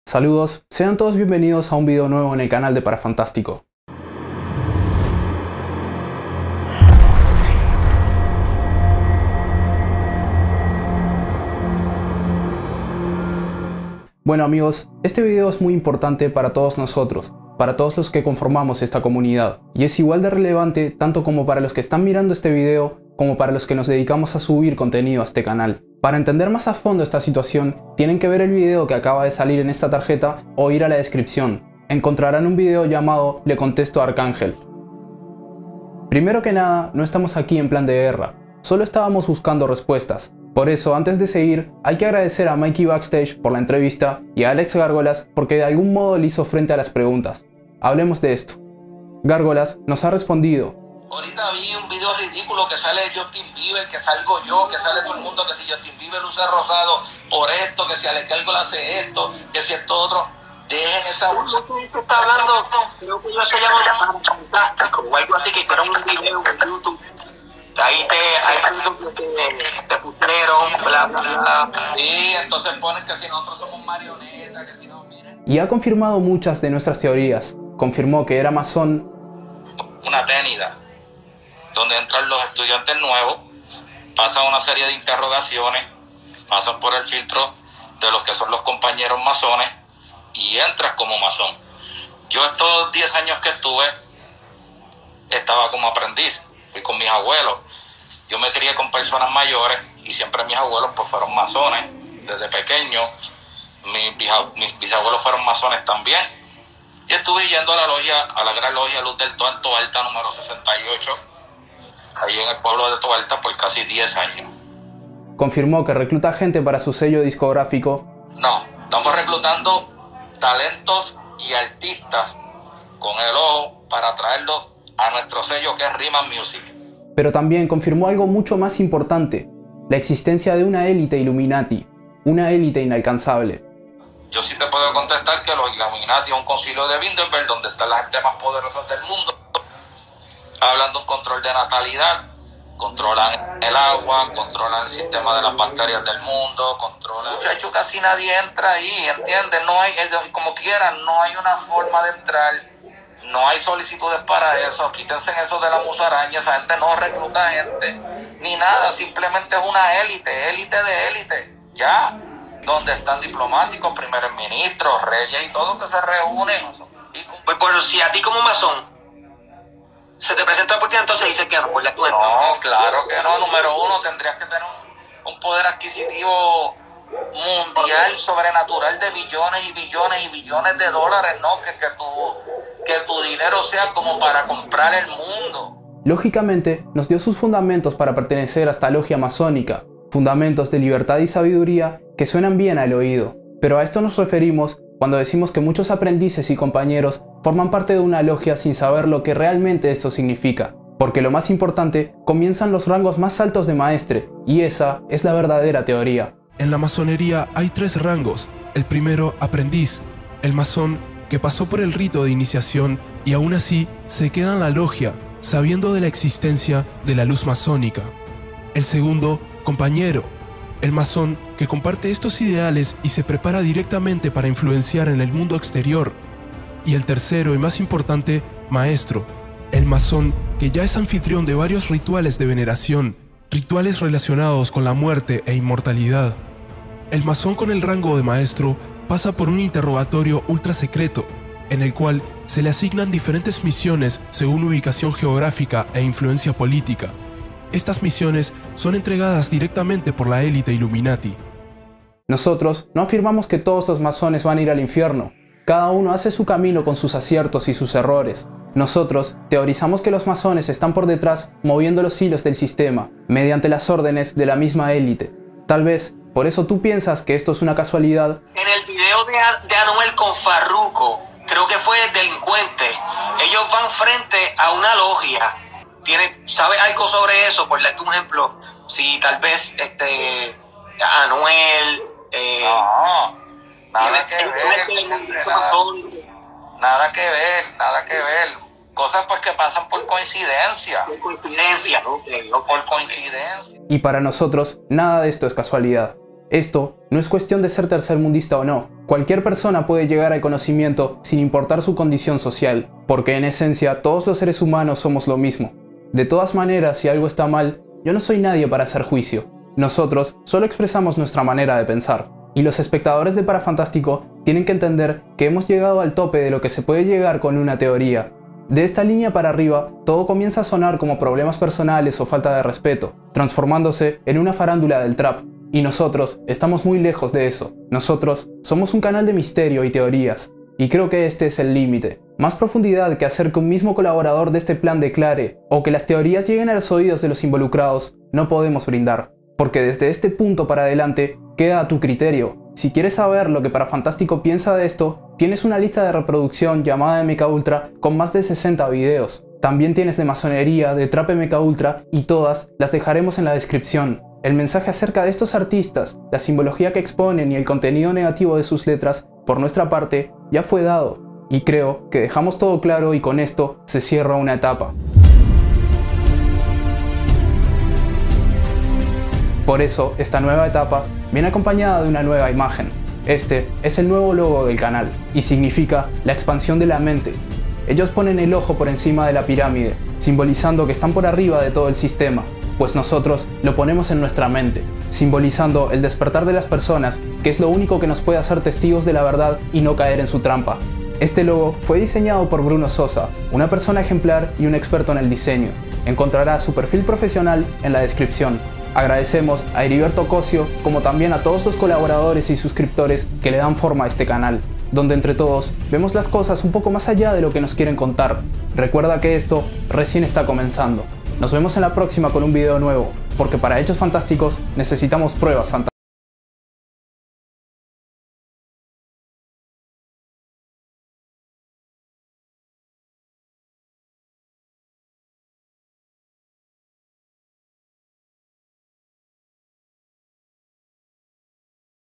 Saludos, sean todos bienvenidos a un video nuevo en el canal de Parafantástico. Bueno amigos, este video es muy importante para todos nosotros, para todos los que conformamos esta comunidad, y es igual de relevante tanto como para los que están mirando este video como para los que nos dedicamos a subir contenido a este canal. Para entender más a fondo esta situación, tienen que ver el video que acaba de salir en esta tarjeta o ir a la descripción. Encontrarán un video llamado Le contesto a Arcángel. Primero que nada, no estamos aquí en plan de guerra, solo estábamos buscando respuestas. Por eso, antes de seguir, hay que agradecer a Mikey Backstage por la entrevista y a Alex Gárgolas porque de algún modo le hizo frente a las preguntas. Hablemos de esto. Gárgolas nos ha respondido. Ahorita vi un video ridículo que sale Justin Bieber, que salgo yo, que sale todo el mundo, que si Justin Bieber usa rosado por esto, que si Alex Gárgolas hace esto, que si esto otro. Dejen esa bolsa. Usted está hablando, creo que yo se llama Fantástico o algo así, que hicieron un video en YouTube. Ahí te pusieron, bla, bla, bla. Sí, entonces ponen que si nosotros somos marionetas, que si no, miren. Y ha confirmado muchas de nuestras teorías. Confirmó que era masón. Una ténida, donde entran los estudiantes nuevos, pasan una serie de interrogaciones, pasan por el filtro de los que son los compañeros masones y entras como masón. Yo estos 10 años que estuve, estaba como aprendiz, fui con mis abuelos. Yo me crié con personas mayores y siempre mis abuelos pues fueron masones desde pequeño. Mis bisabuelos fueron masones también. Y estuve yendo a la logia, a la gran logia Luz del Toa en Toalta número 68, ahí en el pueblo de Toalta por casi 10 años. Confirmó que recluta gente para su sello discográfico. No, estamos reclutando talentos y artistas con el ojo para traerlos a nuestro sello que es Rhythm Music. Pero también confirmó algo mucho más importante, la existencia de una élite Illuminati, una élite inalcanzable. Yo sí te puedo contestar que los Illuminati es un concilio de Bilderberg donde están las gente más poderosas del mundo. Hablan de un control de natalidad, controlan el agua, controlan el sistema de las bacterias del mundo, controlan... Muchacho, casi nadie entra ahí, ¿entiendes? No hay, como quieran, no hay una forma de entrar, no hay solicitudes para eso, quítense eso de la musaraña, esa gente no recluta gente, ni nada, simplemente es una élite, élite de élite, ya. Donde están diplomáticos, primeros ministros, reyes y todo que se reúnen. Pues por eso, si a ti como masón se te presenta la oportunidad, entonces dices que no, por la tuya. No, claro que no. Número uno, tendrías que tener un poder adquisitivo mundial, sobrenatural de billones y billones y billones de dólares, ¿no? Que tu dinero sea como para comprar el mundo. Lógicamente, nos dio sus fundamentos para pertenecer a esta logia masónica. Fundamentos de libertad y sabiduría que suenan bien al oído, pero a esto nos referimos cuando decimos que muchos aprendices y compañeros forman parte de una logia sin saber lo que realmente esto significa, porque lo más importante, comienzan los rangos más altos de maestre, y esa es la verdadera teoría. En la masonería hay 3 rangos. El primero, aprendiz, el masón que pasó por el rito de iniciación y aún así se queda en la logia, sabiendo de la existencia de la luz masónica. El segundo, compañero, el masón que comparte estos ideales y se prepara directamente para influenciar en el mundo exterior. Y el tercero y más importante, maestro, el masón que ya es anfitrión de varios rituales de veneración, rituales relacionados con la muerte e inmortalidad. El masón con el rango de maestro pasa por un interrogatorio ultra secreto, en el cual se le asignan diferentes misiones según ubicación geográfica e influencia política. Estas misiones son entregadas directamente por la élite Illuminati. Nosotros no afirmamos que todos los masones van a ir al infierno. Cada uno hace su camino con sus aciertos y sus errores. Nosotros teorizamos que los masones están por detrás moviendo los hilos del sistema, mediante las órdenes de la misma élite. Tal vez, por eso tú piensas que esto es una casualidad. En el video de Anuel con Farruko, creo que fue Delincuente, ellos van frente a una logia. ¿Sabes algo sobre eso? Por darte un ejemplo, si tal vez Anuel... no, nada que ver, nada que ver. Cosas pues que pasan por coincidencia. Por coincidencia, Por coincidencia. Y para nosotros, nada de esto es casualidad. Esto No es cuestión de ser tercermundista o no. Cualquier persona puede llegar al conocimiento sin importar su condición social, porque en esencia todos los seres humanos somos lo mismo. De todas maneras, si algo está mal, yo no soy nadie para hacer juicio. Nosotros solo expresamos nuestra manera de pensar. Y los espectadores de Parafantástico tienen que entender que hemos llegado al tope de lo que se puede llegar con una teoría. De esta línea para arriba, todo comienza a sonar como problemas personales o falta de respeto, transformándose en una farándula del trap. Y nosotros estamos muy lejos de eso. Nosotros somos un canal de misterio y teorías. Y creo que este es el límite. Más profundidad que hacer que un mismo colaborador de este plan declare, o que las teorías lleguen a los oídos de los involucrados, no podemos brindar. Porque desde este punto para adelante, queda a tu criterio. Si quieres saber lo que Parafantástico piensa de esto, tienes una lista de reproducción llamada MK Ultra con más de 60 videos. También tienes de masonería, de trap MK Ultra y todas las dejaremos en la descripción. El mensaje acerca de estos artistas, la simbología que exponen y el contenido negativo de sus letras, por nuestra parte, ya fue dado. Y creo que dejamos todo claro y con esto se cierra una etapa. Por eso, esta nueva etapa viene acompañada de una nueva imagen. Este es el nuevo logo del canal y significa la expansión de la mente. Ellos ponen el ojo por encima de la pirámide, simbolizando que están por arriba de todo el sistema, pues nosotros lo ponemos en nuestra mente, simbolizando el despertar de las personas, que es lo único que nos puede hacer testigos de la verdad y no caer en su trampa. Este logo fue diseñado por Bruno Sosa, una persona ejemplar y un experto en el diseño. Encontrará su perfil profesional en la descripción. Agradecemos a Heriberto Cosio, como también a todos los colaboradores y suscriptores que le dan forma a este canal, donde entre todos vemos las cosas un poco más allá de lo que nos quieren contar. Recuerda que esto recién está comenzando. Nos vemos en la próxima con un video nuevo, porque para hechos fantásticos necesitamos pruebas fantásticas.